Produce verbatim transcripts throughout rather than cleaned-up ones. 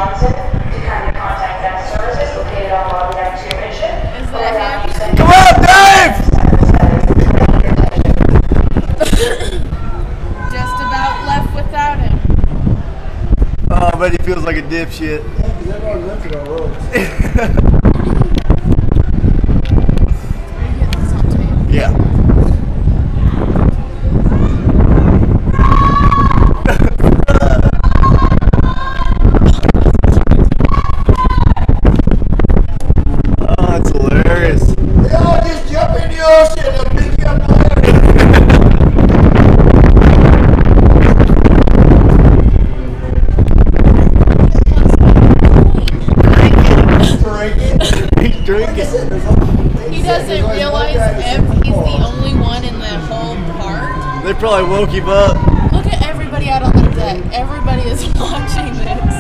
Come on, Dave! Just about left without him. Oh, I bet he feels like a dipshit. Yeah, because everyone lifted our ropes. Yeah. Oh, that's hilarious. They all just jump in the ocean and pick you up there. He's drinking. He doesn't realize ev he's the only one in the whole park. They probably woke him up. Look at everybody out on the deck. Everybody is watching this.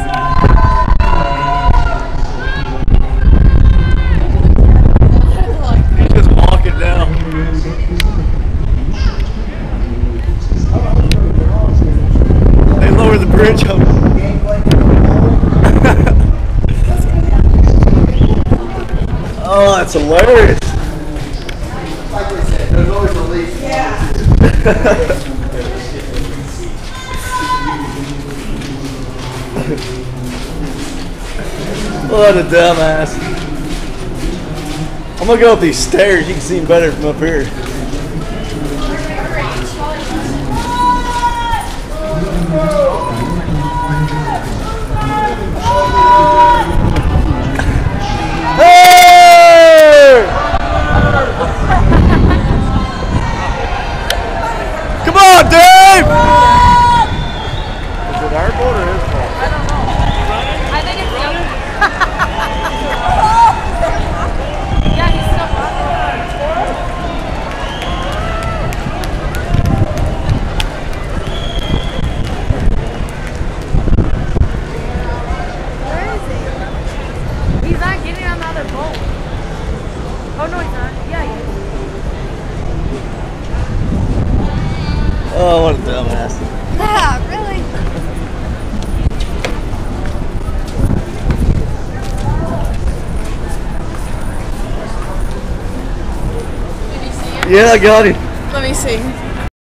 He's just walking down. They lowered the bridge up. Oh, that's hilarious. Like I said, there's always a leak. Yeah. What a dumbass. I'm gonna go up these stairs. You can see him better from up here. Hey! Come on, Dave! Is it our boat or his boat? I don't know. I think it's young. Yeah, he's still Where is he? He's not getting on the other boat. Oh no, he's not. Yeah, he is. Oh, what a dumbass. Yeah, really? Did you see him? Yeah, I got him. Let me see.